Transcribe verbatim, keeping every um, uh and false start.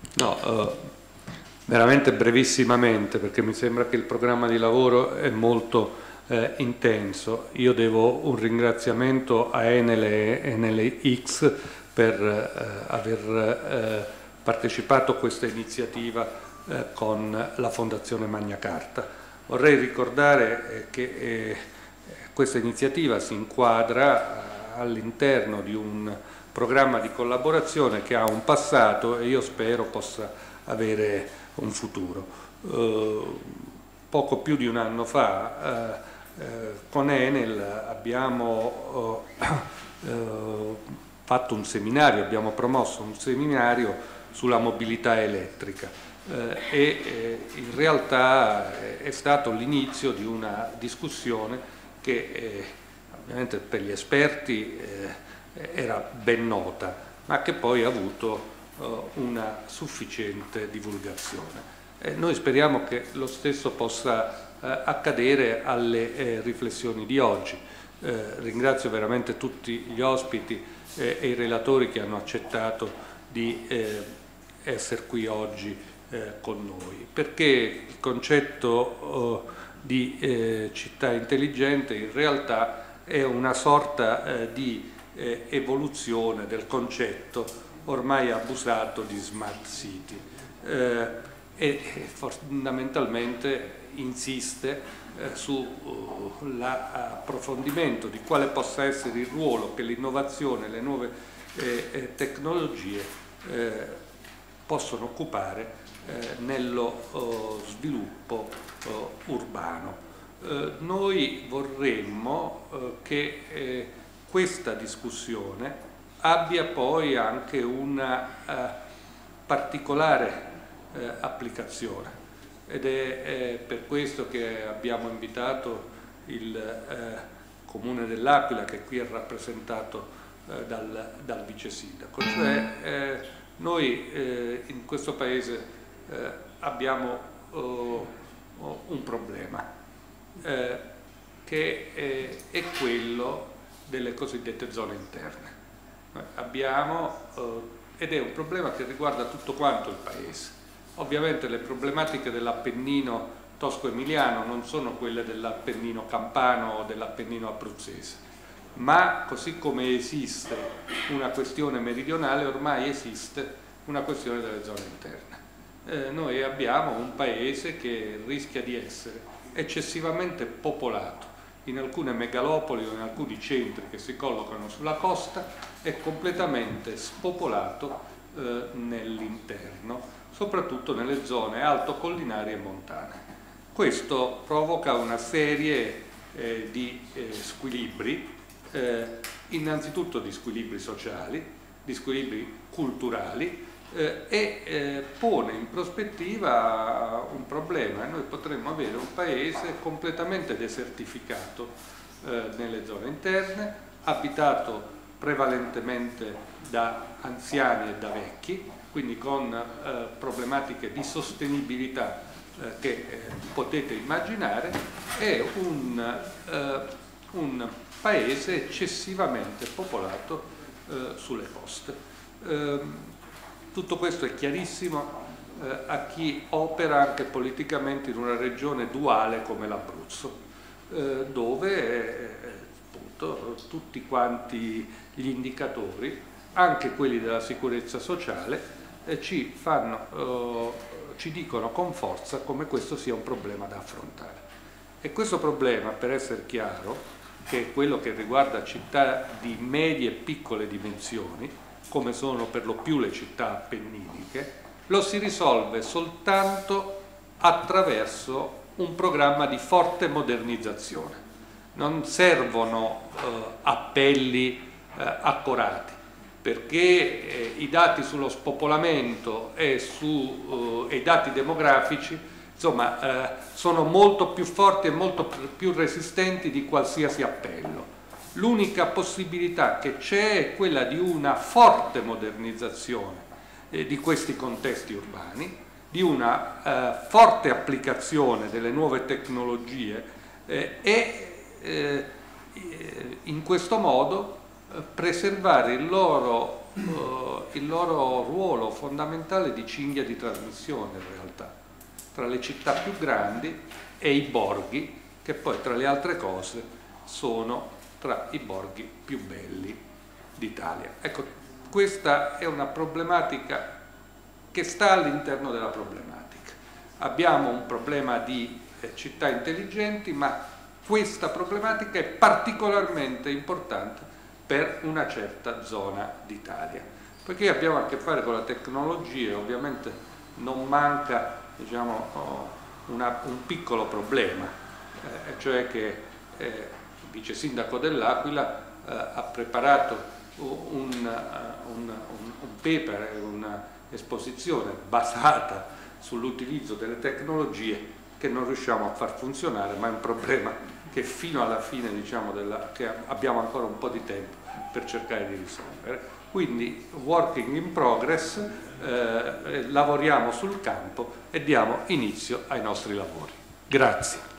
No, uh, veramente brevissimamente, perché mi sembra che il programma di lavoro è molto eh, intenso. Io devo un ringraziamento a Enel e Enel X per eh, aver eh, partecipato a questa iniziativa eh, con la Fondazione Magna Carta. Vorrei ricordare eh, che eh, questa iniziativa si inquadra eh, all'interno di un programma di collaborazione che ha un passato e io spero possa avere un futuro. Eh, poco più di un anno fa eh, eh, con Enel abbiamo eh, fatto un seminario, abbiamo promosso un seminario sulla mobilità elettrica eh, e eh, in realtà è stato l'inizio di una discussione che eh, ovviamente per gli esperti eh, era ben nota, ma che poi ha avuto uh, una sufficiente divulgazione. Eh, noi speriamo che lo stesso possa uh, accadere alle eh, riflessioni di oggi. Eh, ringrazio veramente tutti gli ospiti eh, e i relatori che hanno accettato di eh, essere qui oggi eh, con noi, perché il concetto uh, di eh, città intelligente in realtà è una sorta eh, di Eh, evoluzione del concetto ormai abusato di smart city eh, e fondamentalmente insiste eh, sull'approfondimento uh, di quale possa essere il ruolo che l'innovazione, le nuove eh, eh, tecnologie eh, possono occupare eh, nello uh, sviluppo uh, urbano. Eh, noi vorremmo uh, che eh, questa discussione abbia poi anche una uh, particolare uh, applicazione ed è, è per questo che abbiamo invitato il uh, Comune dell'Aquila, che qui è rappresentato uh, dal, dal vice sindaco. Cioè eh, noi eh, in questo paese eh, abbiamo oh, oh, un problema eh, che eh, è quello delle cosiddette zone interne. Noi abbiamo, eh, ed è un problema che riguarda tutto quanto il paese. Ovviamente le problematiche dell'Appennino tosco-emiliano non sono quelle dell'Appennino campano o dell'Appennino abruzzese, ma così come esiste una questione meridionale, ormai esiste una questione delle zone interne. Eh, noi abbiamo un paese che rischia di essere eccessivamente popolato in alcune megalopoli o in alcuni centri che si collocano sulla costa, è completamente spopolato eh, nell'interno, soprattutto nelle zone altocollinari e montane. Questo provoca una serie eh, di eh, squilibri, eh, innanzitutto di squilibri sociali, di squilibri culturali, eh, e eh, pone in prospettiva un problema. Noi potremmo avere un paese completamente desertificato eh, nelle zone interne, abitato prevalentemente da anziani e da vecchi, quindi con eh, problematiche di sostenibilità eh, che eh, potete immaginare, è un, eh, un paese eccessivamente popolato eh, sulle coste. Eh, Tutto questo è chiarissimo eh, a chi opera anche politicamente in una regione duale come l'Abruzzo, eh, dove eh, appunto, tutti quanti gli indicatori, anche quelli della sicurezza sociale, eh, ci, fanno, eh, ci dicono con forza come questo sia un problema da affrontare. E questo problema, per essere chiaro, che è quello che riguarda città di medie e piccole dimensioni, come sono per lo più le città appenniniche, lo si risolve soltanto attraverso un programma di forte modernizzazione. Non servono eh, appelli eh, accorati, perché eh, i dati sullo spopolamento e, su, eh, e i dati demografici insomma, eh, sono molto più forti e molto più resistenti di qualsiasi appello. L'unica possibilità che c'è è quella di una forte modernizzazione eh, di questi contesti urbani, di una eh, forte applicazione delle nuove tecnologie eh, e eh, in questo modo eh, preservare il loro uh, il loro ruolo fondamentale di cinghia di trasmissione in realtà, tra le città più grandi e i borghi, che poi tra le altre cose sono tra i borghi più belli d'Italia. Ecco, questa è una problematica che sta all'interno della problematica. Abbiamo un problema di eh, città intelligenti, ma questa problematica è particolarmente importante per una certa zona d'Italia, perché abbiamo a che fare con la tecnologia. Ovviamente non manca, diciamo, una, un piccolo problema, eh, cioè che eh, il vice sindaco dell'Aquila eh, ha preparato un, un, un, un paper, un'esposizione basata sull'utilizzo delle tecnologie che non riusciamo a far funzionare, ma è un problema che fino alla fine, diciamo, della, che abbiamo ancora un po' di tempo per cercare di risolvere. Quindi working in progress, eh, lavoriamo sul campo e diamo inizio ai nostri lavori. Grazie.